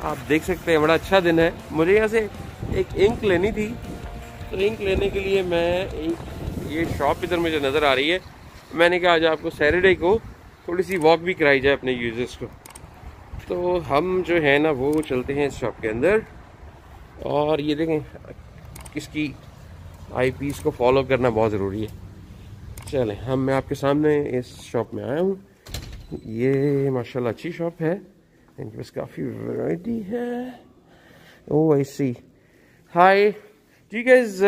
आप देख सकते हैं बड़ा अच्छा दिन है। मुझे यहाँ से एक इंक लेनी थी, तो इंक लेने के लिए मैं ये शॉप इधर मुझे नज़र आ रही है। मैंने कहा आज आपको सैटरडे को थोड़ी सी वॉक भी कराई जाए अपने यूजर्स को। तो हम जो है ना वो चलते हैं इस शॉप के अंदर, और ये देखें इसकी आईपीस को फॉलो करना बहुत ज़रूरी है। चलें, मैं आपके सामने इस शॉप में आया हूँ। ये माशाल्लाह अच्छी शॉप है, इनके पास काफ़ी वैरायटी है। Oh I see. Hi, do you guys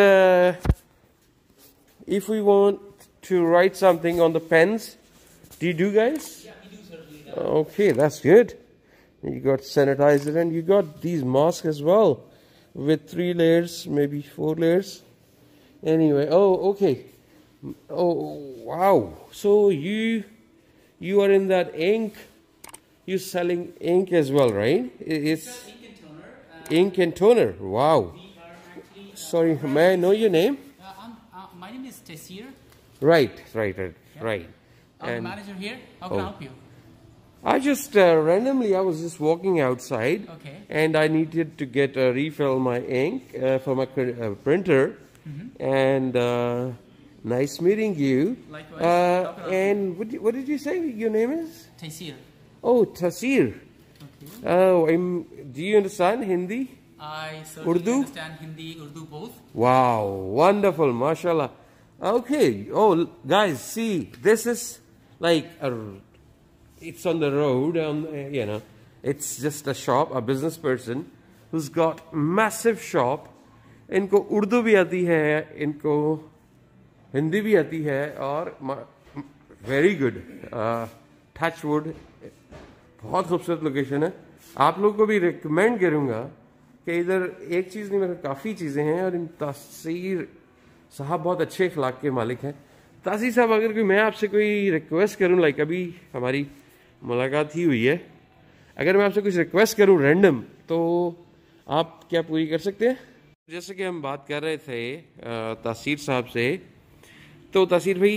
if we want to write something on the pens, do you do guys? Yeah, we do certainly. Okay, that's good. You got sanitizer and you got these masks as well with 3 layers, maybe 4 layers. Anyway, oh okay. Oh wow. So you are in that ink. You're selling ink as well, right? It's ink and toner. Ink and toner. Wow. We are actually, sorry, may I know your name? My name is Taysir. Right. Yeah. Right. I'm the manager here. How can I help you? I just randomly, I was just walking outside, okay, and I needed to get a refill my ink for my printer, and nice meeting you. Likewise. And what did you say your name is? Taysir. Oh, Taysir. Okay. Oh, do you understand Hindi? I certainly Urdu? understand Hindi, Urdu both. Wow, wonderful, mashallah. Okay, oh guys, see, this is like it's on the road, you know, it's just a shop, a business person who's got massive shop. इनको उर्दू भी आती है, इनको हिंदी भी आती है, और very good, touch wood, बहुत खूबसूरत लोकेशन है। आप लोगों को भी रिकमेंड करूँगा कि इधर एक चीज़ नहीं, मेरे काफ़ी चीज़ें हैं, और इन तासीर साहब बहुत अच्छे अखलाक के मालिक हैं। तासीर साहब, अगर मैं आपसे कोई रिक्वेस्ट करूं, लाइक अभी हमारी मुलाकात ही हुई है, अगर मैं आपसे कुछ रिक्वेस्ट करूं रैंडम, तो आप क्या पूरी कर सकते हैं? जैसे कि हम बात कर रहे थे तासीर साहब से, तो तासीर भाई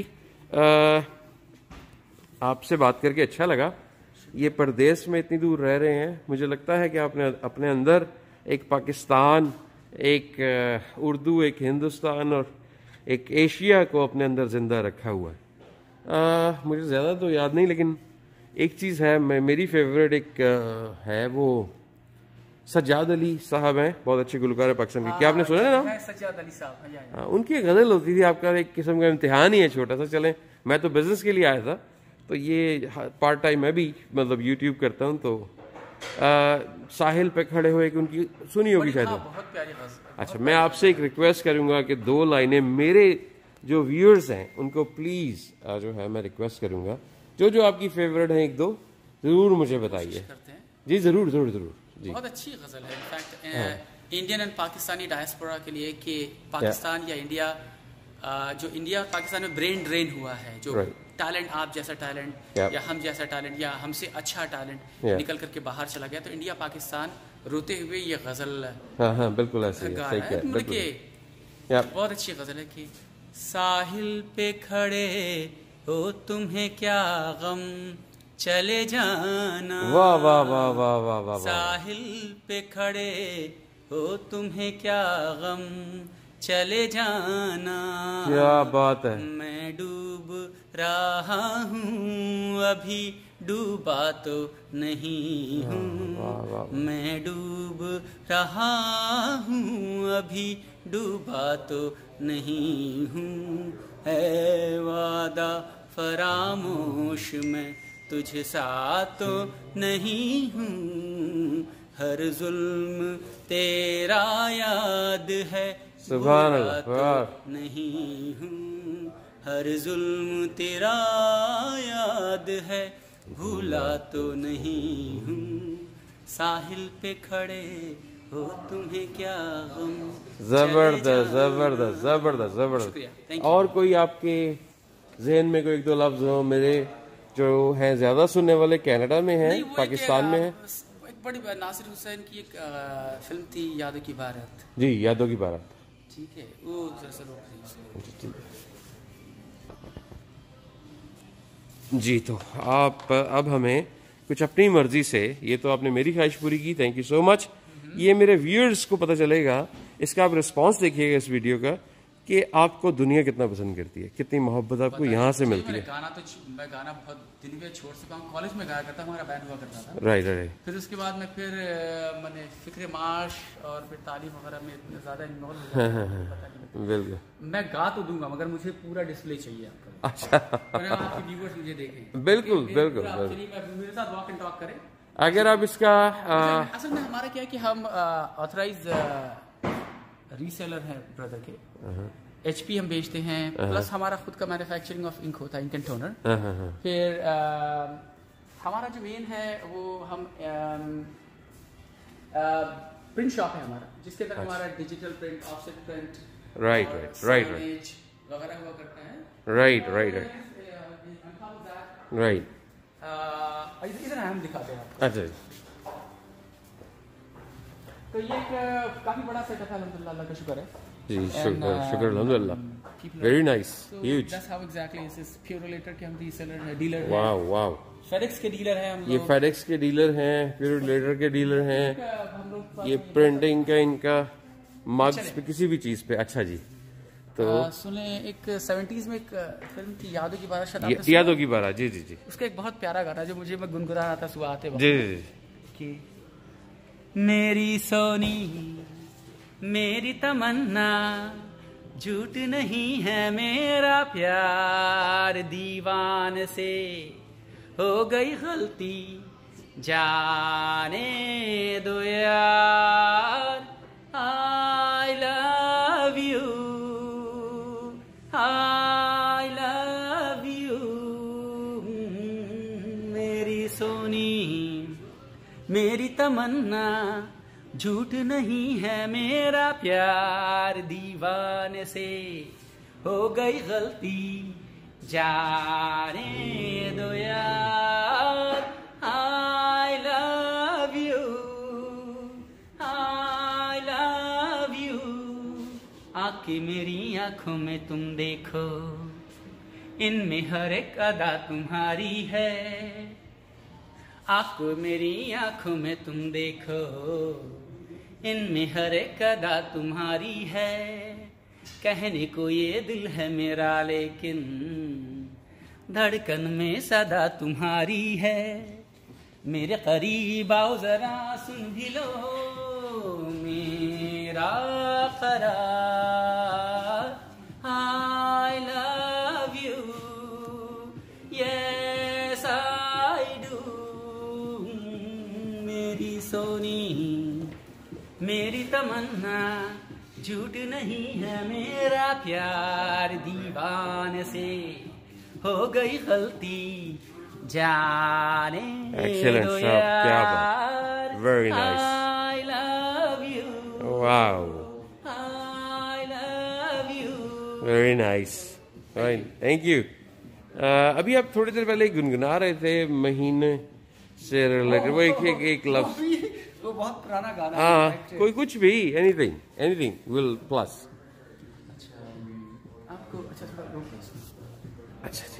आपसे बात करके अच्छा लगा। ये परदेश में इतनी दूर रह रहे हैं, मुझे लगता है कि आपने अपने अंदर एक पाकिस्तान, एक उर्दू, एक हिंदुस्तान और एक एशिया को अपने अंदर ज़िंदा रखा हुआ है। मुझे ज़्यादा तो याद नहीं, लेकिन एक चीज़ है, मेरी फेवरेट एक है, वो सज्जाद अली साहब हैं, बहुत अच्छे गुलकार है पाकिस्तान के। क्या आपने सुना है ना? सज्जाद अली साहब। उनकी गज़ल होती थी, आपका एक किस्म का इम्तिहान ही है छोटा सा। चलें, मैं तो बिज़नेस के लिए आया था, तो ये पार्ट टाइम मैं भी मतलब यूट्यूब करता हूँ, तो साहिल पे खड़े हुए कि उनकी सुनी होगी शायद। बहुत प्यारी गज़ल। अच्छा, मैं आपसे एक रिक्वेस्ट करूंगा कि 2 लाइनें मेरे जो व्यूअर्स हैं उनको प्लीज़ जो है मैं रिक्वेस्ट करूंगा, जो आपकी फेवरेट हैं 1-2 ज़रूर मुझे बताइए। जी ज़रूर जी। बहुत अच्छी गज़ल है in fact Indian and Pakistani diaspora के लिए, कि पाकिस्तान या इंडिया, जो इंडिया और पाकिस्तान में ब्रेन ड्रेन हुआ है, जो टैलेंट, आप जैसा टैलेंट या हम जैसा टैलेंट या हमसे अच्छा टैलेंट निकल करके बाहर चला गया, तो इंडिया पाकिस्तान रोते हुए ये गज़ल, हाँ बिल्कुल ऐसे है, सही कह रहे हैं। बहुत अच्छी गज़ल है कि साहिल पे खड़े हो तुम्हें क्या गम, चले जाना। वाह वाह वाह वाह वाह वाह। साहिल पे खड़े हो तुम्हें क्या गम, चले जाना। क्या बात है। मैं डूब रहा हूँ, अभी डूबा तो नहीं हूँ। मैं डूब रहा हूँ, अभी डूबा तो नहीं हूँ। है वादा फरामोश मैं तुझ सा तो नहीं हूँ, हर जुल्म तेरा याद है, सुभान अल्लाह, तो नहीं हूँ, हर जुल्म तेरा याद है, भूला तो नहीं हूँ। साहिल पे खड़े हो तुम्हें क्या गम। जबरदस्त जबरदस्त जबरदस्त जबरदस्त। और कोई आपके जहन में कोई 1-2 लफ्ज हो, मेरे जो हैं ज्यादा सुनने वाले कनाडा में हैं, पाकिस्तान में हैं? एक बड़ी नासिर हुसैन की एक फिल्म थी, यादों की बारात। जी, यादों की बारात। ठीक है, वो जी। तो आप अब हमें कुछ अपनी मर्जी से, ये तो आपने मेरी ख्वाहिश पूरी की, थैंक यू सो मच। ये मेरे व्यूअर्स को पता चलेगा, इसका आप रिस्पांस देखिएगा इस वीडियो का, कि आपको दुनिया कितना पसंद करती है, कितनी मोहब्बत आपको यहाँ से मिलती है। गाना तो मैं गाना बहुत दिन में छोड़ चुका हूँ, कॉलेज में गाया करता, हमारा बैंड हुआ करता था। Right right. फिर उसके बाद मैं फिर मैंने फिक्र माश और फिर तालीम वगैरह में इतना ज़्यादा इन्वॉल्व हो गया। बिल्कुल, मैं गा तो दूंगा मगर मुझे पूरा डिस्प्ले चाहिए आपका। अच्छा, आपके व्यूअर्स मुझे देखें। बिल्कुल बिल्कुल। मेरे साथ वॉक एंड टॉक करें। अगर आप इसका असल में हमारा क्या है कि हम ऑथराइज रीसेलर हैं ब्रदर के, HP हम बेचते हैं, प्लस हमारा खुद का मैन्युफैक्चरिंग ऑफ इंक होता है, इंक एंड टोनर। फिर हमारा जो मेन है वो हम प्रिंट शॉप है हमारा, जिसके अंदर हमारा digital print, offset print, right right right वगैरह हुआ करता है। Right right right. इधर हम दिखाते हैं। अच्छा, तो ये काफी बड़ा सेटअप है, अल्हम्दुलिल्लाह, अल्लाह का शुक्र है जी, शुक्र अल्हम्दुलिल्लाह, very nice, huge. That's how exactly this is Purolator के हम रीसेलर है, डीलर है। वाओ वाओ, फेडेक्स के डीलर हैं हम लोग। ये फेडेक्स के डीलर हैं, प्यूरोलेटर के डीलर हैं, ये प्रिंटिंग का इनका मग्स पे, किसी भी चीज पे। अच्छा जी, तो सुने एक 70s में एक फिल्म थी यादों की बारात, यादों की बारात, जी जी जी, उसका एक बहुत प्यारा गाना जो मुझे मैं गुनगुना रहा था सुबह आते वक्त, जी जी कि मेरी सोनी मेरी तमन्ना झूठ नहीं है मेरा प्यार, दीवान से हो गई गलती जाने दो यार, I love you, I love you, मेरी सोनी मेरी तमन्ना झूठ नहीं है मेरा प्यार, दीवाने से हो गई गलती जाने दो यार, I love you, I love you, आके मेरी आंखों में तुम देखो, इनमें हर एक अदा तुम्हारी है, आंखों मेरी आंखों में तुम देखो, इनमें हर एक अदा तुम्हारी है, कहने को ये दिल है मेरा लेकिन धड़कन में सदा तुम्हारी है, मेरे करीब आओ जरा सुन भी लो मेरा करार, I love you, yes I do, मेरी सोनी मेरी तमन्ना झूठ नहीं है मेरा प्यार, दीवान से हो गई गलती जाने दो यार, very nice, I love you, wow, I love you, very nice, thank you. अभी आप थोड़ी देर पहले गुनगुना रहे थे महीने से रिलेटेड, वो एक लफ्ज, वो बहुत पुराना गाना हाँ, कोई कुछ भी, एनीथिंग एनीथिंग विल प्लस। अच्छा आपको, अच्छा थोड़ा रोक, अच्छा